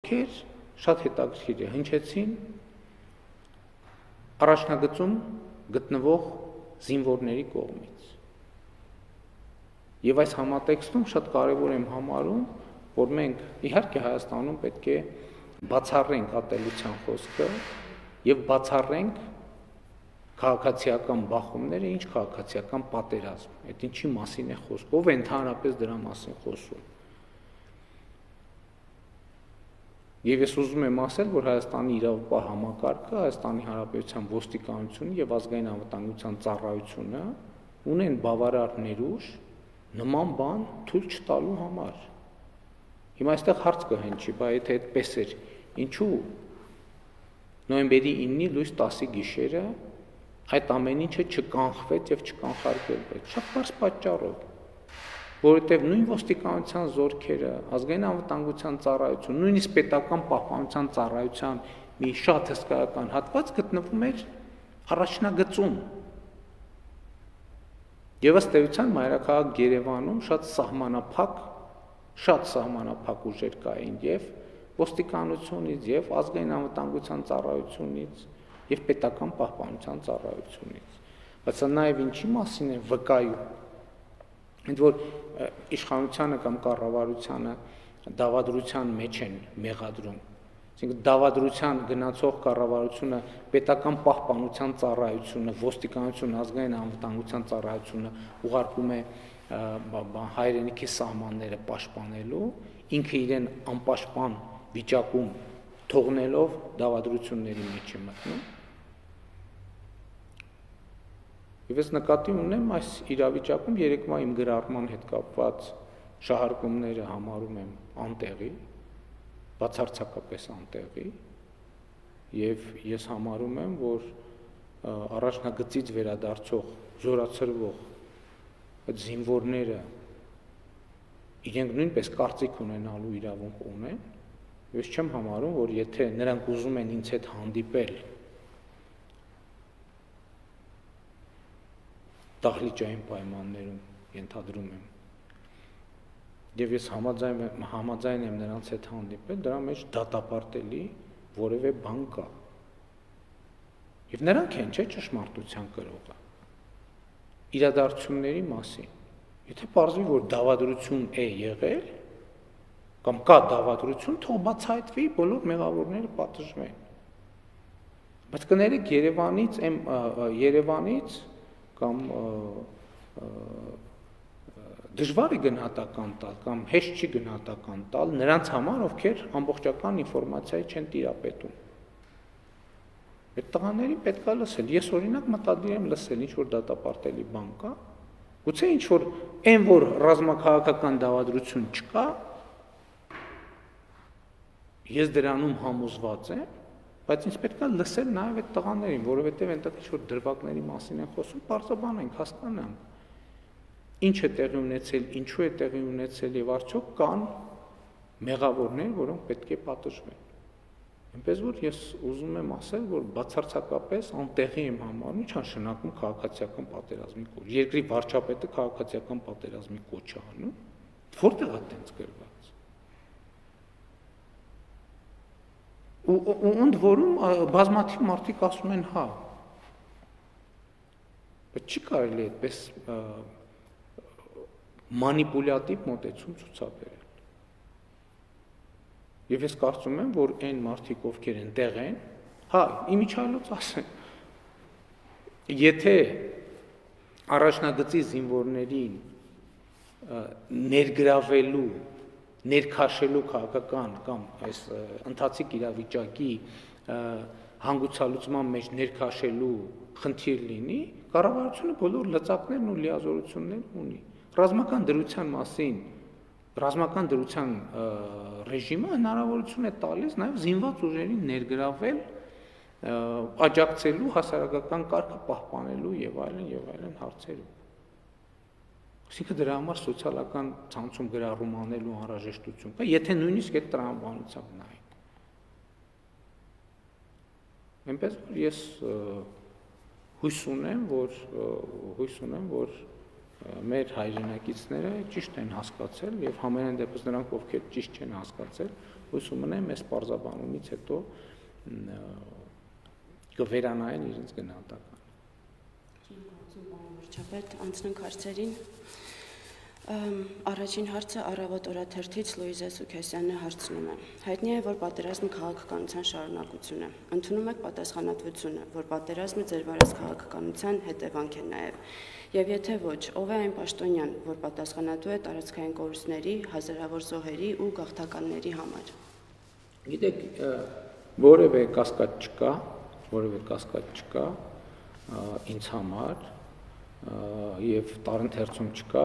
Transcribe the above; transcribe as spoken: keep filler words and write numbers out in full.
ովքեր շատ հետաքրքիր է հնչեցին առաջնագծում գտնվող զինվորների կողմից։ Եվ այս համատեքստում շատ կարևոր եմ համարում, որ մենք իհարկե Հայաստանում պետք է բացառենք ատելության խոսքը եւ բացառենք քաղաքացիական բախումները, ինչ քաղաքացիական պատերազմ, այդ ինչի մասին է խոսքը, ով է ընդհանրապես դրա մասին խոսում։ Եվ ես ուզում եմ ասել, որ Հայաստանի իրավապահ համակարգը, Հայաստանի Հանրապետության ոստիկանությունը եւ ազգային անվտանգության ծառայությունը ունեն բավարար ներուժ նման բան թույլ չտալու համար։ Հիմա այստեղ հարց կհնչի, բայց եթե այդպես էր, ինչու նոյեմբերի ինը լույս տասի գիշերը այդ ամեն ինչը չկանխվեց եւ չկանխարգելվեց։ Շատ բարձ պատճառով, որովհետեւ նույն ոստիկանության զորքերը, ազգային անվտանգության ծառայություն, նույնիսկ պետական պահպանության ծառայության մի շատ հսկայական հատված գտնվում էր առաջնագծում։ Եվ ըստ էության մայրաքաղաք Երևանում շատ սահմանափակ, շատ սահմանափակ ուժեր կային եւ ոստիկանությունից եւ ազգային անվտանգության ծառայությունից եւ պետական պահպանության ծառայությունից։ Բայց նաեւ ինչի մասին է վկայում, ընդ որ իշխանությանը կամ կառավարությանը դավադրության մեջ են մեղադրում, այսինքն դավադրության գնացող կառավարությունը, պետական պահպանության ծառայությունը, ոստիկանությունը, ազգային անվտանգության ծառայությունը ուղարկում է հայրենիքի սահմանները պաշտպանելու, ինքը իրեն անպաշտպան վիճակում թողնելով դավադրությունների մեջ է մտնում։ Եվ ես նկատի ունեմ այս իրավիճակում երեկվա իմ գրառման հետ կապված շահարկումները համարում եմ անտեղի, բացարձակապես անտեղի, եւ ես համարում եմ, որ առաջնագծից վերադարձող զորացրվող այդ զինվորները իրենք նույնպես կարծիք ունենալու իրավունք ունեն, ես չեմ համարում, որ եթե նրանք ուզում են ինձ հետ հանդիպել դահլիճային պայմաններում, ենթադրում եմ, եւ ես համաձայն եմ, համաձայն եմ նրանց հետ հանդիպել, դրա մեջ դատապարտելի որևէ բան կա։ Եվ նրանք են, չէ՞, ճշմարտության կրողը իրադարձությունների մասին։ Եթե պարզվի, որ դավադրություն է եղել, կամ կա դավադրություն, թող բացահայտվի, բոլոր մեղավորները պատժվեն։ Բայց կներեք Երևանից, Երևանից կամ դժվար է գնահատական տալ կամ հեշտ չի գնահատական տալ նրանց համար, ովքեր ամբողջական ինֆորմացիայի չեն տիրապետում։ Այդ տղաներին պետք է լսել։ Ես օրինակ մտադիր եմ լսել, ինչ որ դատապարտելի բան կա, գուցե ինչ որ այն որ ռազմաքաղաքական դավադրություն չկա, ես դրանում համոզված եմ, բայց ինձ պետք է լսել նաև այդ տղաներին, որովհետև այնտեղ ինչ որ դրվագների մասին են խոսում, պարզաբան ենք հասկանանք։ Ինչ է տեղի ունեցել, ինչու է տեղի ունեցել եւ արդյոք կան մեղավորներ, որոնք պետք է պատժվեն։ Այնպես որ ես ուզում եմ ասել, որ բացարձակապես անտեղի եմ համարում, ինչ նշանակում քաղաքացիական պատերազմի կոչ։ Երկրի վարչապետը քաղաքացիական պատերազմի կոչ է անում, որտեղ է տենց գրված։ Ու ընդ որում բազմաթիվ մարդիկ ասում են հա։ Բայց չի կարելի այդպես մանիպուլյատիվ մոտեցում ցուցաբերել։ Եվ ես կարծում եմ, որ այն մարդիկ, ովքեր այնտեղ են, հա, իմիջիայլոց ասեն, եթե առաջնագծի զինվորներին ներգրավելու, ներքաշելու քաղաքական կամ այս ընթացիկ իրավիճակի հանգուցալուծման մեջ ներքաշելու խնդիր լինի, կառավարությունը բոլոր լծակներն ու լիազորություններն ունի։ Ռազմական դրության մասին, ռազմական դրության ռեժիմը հնարավորություն է տալիս նաև զինված ուժերին ներգրավել, աջակցելու հասարակական կարգը պահպանելու եւ այլն եւ այլն հարցերում։ Այսինքն դրա համար սոցիալական ցանցում գրառում անելու անհրաժեշտություն կա, եթե նույնիսկ այդ տրամաբանությամբ նայենք։ Այնպես որ ես հույս ունեմ, որ հույս ունեմ, որ մեր հայրենակիցները ճիշտ են հասկացել եւ համենայն դեպս նրանք, ովքեր ճիշտ չեն հասկացել, հույս ունեմ այս պարզաբանումից հետո կվերանային իրենց գնահատականը։ Վարչապետ, անցնենք հարցերին։ Առաջին հարցը Առավոտ օրաթերթից Լուիզա Սուքեսյանը հարցնում է. հայտնի է, որ պատերազմը քաղաքականության շարունակություն է։ Ընդունում եք պատասխանատվությունը, որ պատերազմը ձեր վարած քաղաքականության հետևանք է նաև։ Եվ եթե ոչ, ով է այն պաշտոնյան, որ պատասխանատու է տարածքային կորուստների, հազարավոր զոհերի ու գաղթականների համար։ Գիտեք, որևէ կասկած չկա, որևէ կասկած չկա ինձ համար, եւ տարընթերցում չկա,